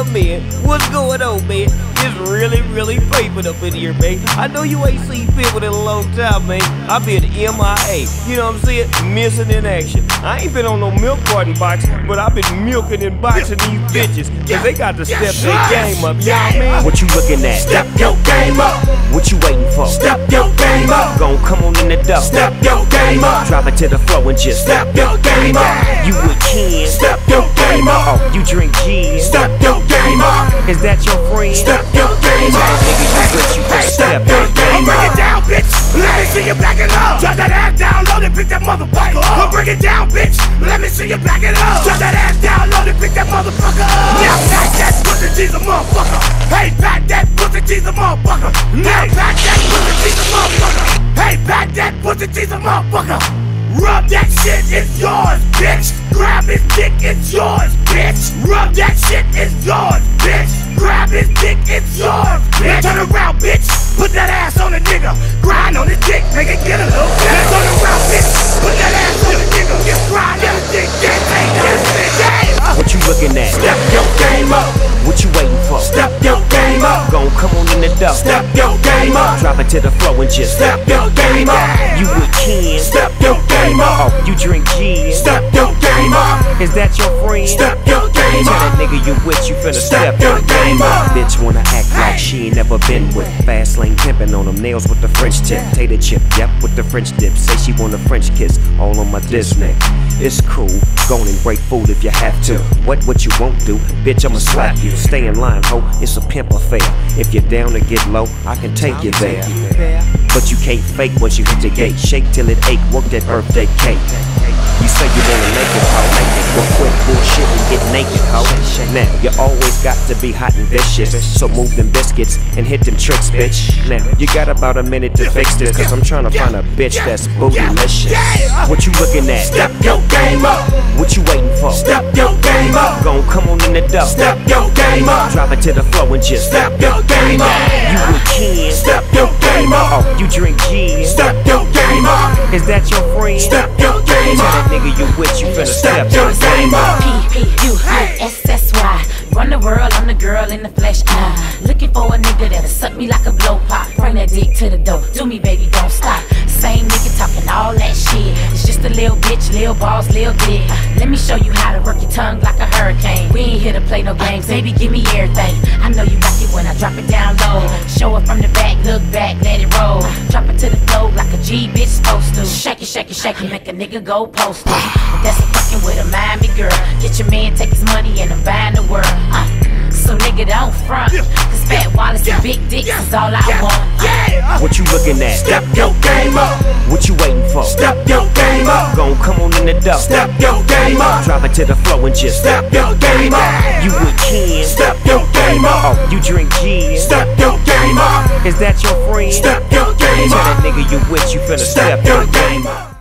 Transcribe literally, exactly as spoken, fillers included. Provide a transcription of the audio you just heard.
man? What's going on, man? It's really, really paving up in here, man. I know you ain't seen people in a long time, man. I've been M I A, you know what I'm saying? Missing in action. I ain't been on no milk carton box, but I've been milking and boxing these bitches, cause they got to step their game up, you know what I mean? What you looking at? Step your game up. What you waiting for? Step your game up. Gon' come on in the door. Step your game up. Drop it to the floor and just Step your game up. You with Ken? Step your game up. Oh, you drink gin? Step your game up. Is that your friend? Step your game up. Nigga, you rich, you Step your game up. Bring it down, bitch. Let me see you back it up. Drop that ass down low and pick that motherfucker up. Bring it down, bitch. Let me see you back it up. Drop that ass down low and pick that motherfucker up. Now pack that pussy, she's a motherfucker. Hey, pack that pussy, she's a motherfucker. Now pack that pussy, she's a motherfucker. Hey, pack that pussy, she's a motherfucker. Rub that shit, it's yours, bitch. Grab his dick, it's yours, bitch. Rub that shit, it's yours, bitch. Grab his dick, it's yours, bitch. Turn around, bitch. Put that ass on a nigga. Grind on his dick, make it get a little better. Turn around, bitch. Put that ass on a nigga. Just grind on his dick, get take that bitch. Yeah. What you looking at? Step your game up. What you waiting for? Step your game up. Gon' come on in the door. Step your game up. Drop it to the floor and just Step your game up. You with Ken? Step your game up. Oh, you drink gin? Step your game up. Is that your friend? Step your game Tell up. that nigga you with, you finna Step step your game up. Bitch wanna act like she ain't never been with. Fast lane pimpin' on them nails with the French tip. Tater chip, yep, with the French dip. Say she want a French kiss, all on my diss neck. It's cool, go on and break food if you have to. What what you won't do, bitch, I'ma slap you. Stay in line, ho, it's a pimp affair. If you're down to get low, I can take you there. But you can't fake once you hit the gate. Shake till it ache, work that birthday cake. You say you wanna make it, ho, make it. Well, quit bullshit and get naked, ho. Now, you always got to be hot and vicious, so move them biscuits and hit them tricks, bitch. Now, you got about a minute to fix this, cause I'm trying to find a bitch that's bootylicious. What you looking at? Step your game up. What you waiting for? Step your game up. Gon' come on in the door. Step your game up. Drop it to the floor and just Step your game up. You with Ken? Step your game up. Oh, you drink gin? Step your game up. Is that your friend? Step your game Tell up. that nigga you with, you finna Step step your game up. P U S S Y. Run the world, I'm the girl in the flesh. Uh, looking for a nigga that'll suck me like a blow pop. Bring that dick to the door. Do me, baby, don't stop. Same nigga talking all that shit. It's just a little bitch, little balls, little dick. Uh, let me show you how to work your tongue like a hurricane. We ain't here to play no games, baby, give me everything. I know you like it when I drop it down low. Show it from the back, look back, let it roll. Drop it to the floor like a G bitch supposed to. Shake it, shake it, shake it, make a nigga go postal. If that's a fucking with a Miami girl, get your man, take his money, and I'm buying the world. Uh, so nigga don't front, cause Fat Wallace and big dicks is all I want. Uh, What you looking at? Step your game up. What you waiting for? Step your game up. Gon' come on in the door. Step your game up. Drop it to the floor and just Step your game up. You with Ken? Step your game up. Oh, you drink gin? Step your game up. Is that your friend? Step your game Tell up. that nigga you with, you finna Step step your game up.